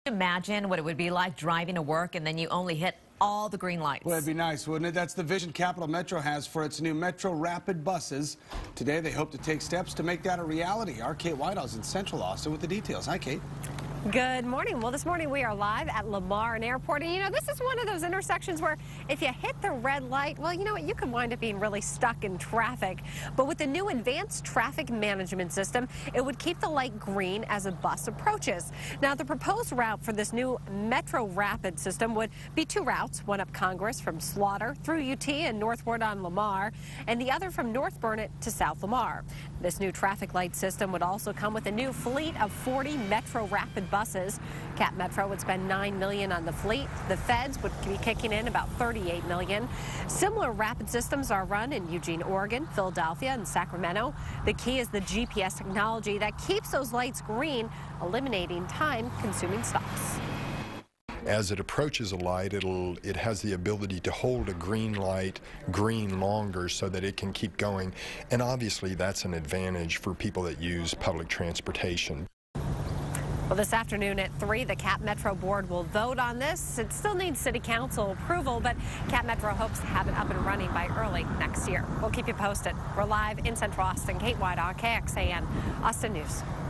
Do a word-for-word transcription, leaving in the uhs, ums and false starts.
Imagine what it would be like driving to work and then you only hit all the green lights. Well, that'd be nice, wouldn't it? That's the vision Capital Metro has for its new Metro Rapid buses. Today, they hope to take steps to make that a reality. Our Kate Whitehouse in Central Austin with the details. Hi, Kate. Good morning. Well, this morning we are live at Lamar Airport. And, you know, this is one of those intersections where if you hit the red light, well, you know what, you can wind up being really stuck in traffic. But with the new advanced traffic management system, it would keep the light green as a bus approaches. Now, the proposed route for this new Metro Rapid system would be two routes, one up Congress from Slaughter through U T and northward on Lamar, and the other from North Burnett to South Lamar. This new traffic light system would also come with a new fleet of forty Metro Rapid buses. Cap Metro would spend nine million dollars on the fleet. The feds would be kicking in about thirty-eight million dollars. Similar rapid systems are run in Eugene, Oregon, Philadelphia, and Sacramento. The key is the G P S technology that keeps those lights green, eliminating time-consuming stops. As it approaches a light, it'll it has the ability to hold a green light green longer so that it can keep going. And obviously that's an advantage for people that use public transportation. Well, this afternoon at three, the Cap Metro board will vote on this. It still needs city council approval, but Cap Metro hopes to have it up and running by early next year. We'll keep you posted. We're live in Central Austin. Kate Whitehouse, K X A N, Austin News.